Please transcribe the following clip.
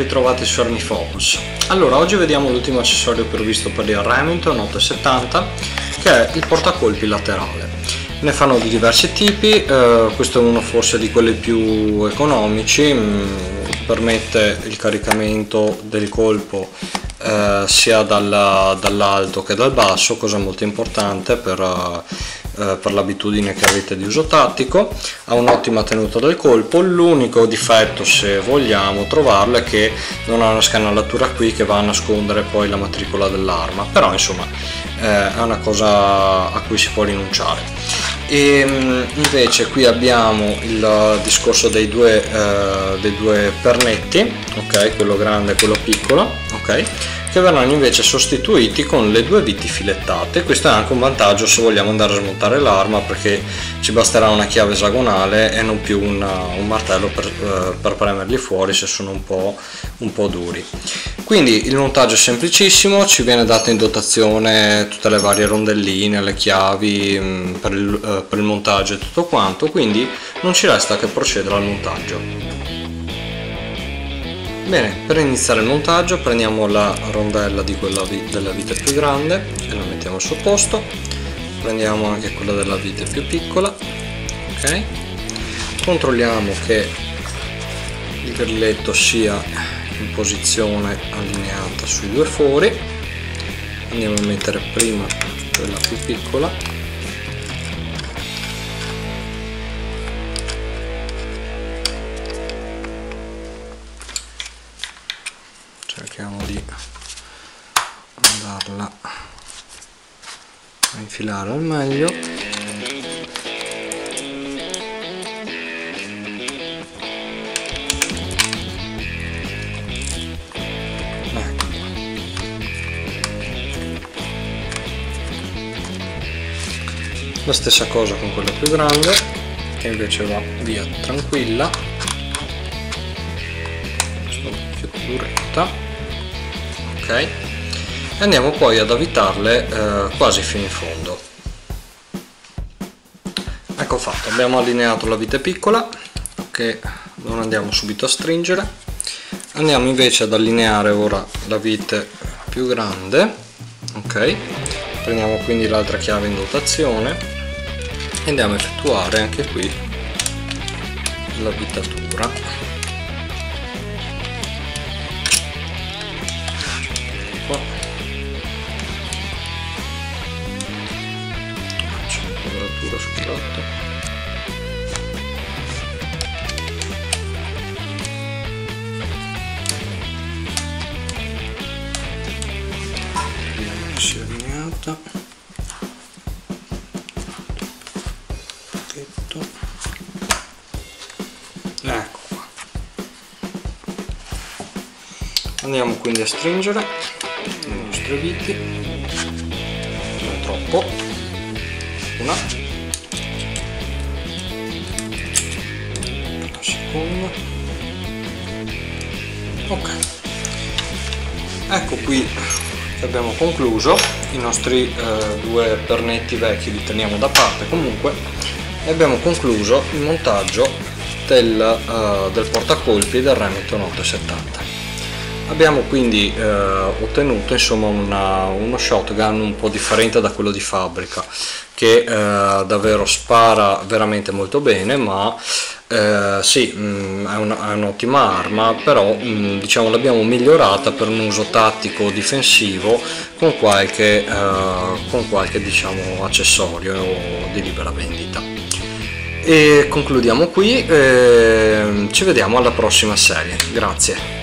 ritrovati su Army Focus. Allora, oggi vediamo l'ultimo accessorio previsto per il Remington 870, che è il portacolpi laterale. Ne fanno di diversi tipi, questo è uno forse di quelli più economici, permette il caricamento del colpo sia dall'alto che dal basso, cosa molto importante per l'abitudine che avete di uso tattico. Ha un'ottima tenuta del colpo. L'unico difetto, se vogliamo trovarlo, è che non ha una scanalatura qui che va a nascondere poi la matricola dell'arma, però insomma è una cosa a cui si può rinunciare. E invece qui abbiamo il discorso dei due pernetti, ok, quello grande e quello piccolo, ok, che verranno invece sostituiti con le due viti filettate. Questo è anche un vantaggio se vogliamo andare a smontare l'arma, perché ci basterà una chiave esagonale e non più un martello per premerli fuori se sono un po' duri. Quindi il montaggio è semplicissimo, ci viene dato in dotazione tutte le varie rondelline, le chiavi per il montaggio e tutto quanto, quindi non ci resta che procedere al montaggio. Bene, per iniziare il montaggio prendiamo la rondella della vite più grande e la mettiamo al suo posto, prendiamo anche quella della vite più piccola, ok, controlliamo che il grilletto sia in posizione allineata sui due fori, andiamo a mettere prima quella più piccola, cerchiamo di andarla a infilare al meglio. Ecco. La stessa cosa con quella più grande, che invece va via tranquilla, più duretta. Ok, e andiamo poi ad avvitarle quasi fino in fondo. Ecco fatto, abbiamo allineato la vite piccola, che non andiamo subito a stringere. Andiamo invece ad allineare ora la vite più grande, ok, prendiamo quindi l'altra chiave in dotazione e andiamo a effettuare anche qui l'avvitatura. Scusate, vediamo che sia allineata. Ecco qua. Andiamo quindi a stringere le nostre viti, non troppo, una seconda, ok, ecco qui che abbiamo concluso. I nostri due pernetti vecchi li teniamo da parte comunque e abbiamo concluso il montaggio del portacolpi del Remington 870. Abbiamo quindi ottenuto insomma uno shotgun un po' differente da quello di fabbrica, che davvero spara veramente molto bene, ma sì, è un'ottima arma, però diciamo l'abbiamo migliorata per un uso tattico difensivo con qualche diciamo accessorio di libera vendita. E concludiamo qui, ci vediamo alla prossima serie, grazie.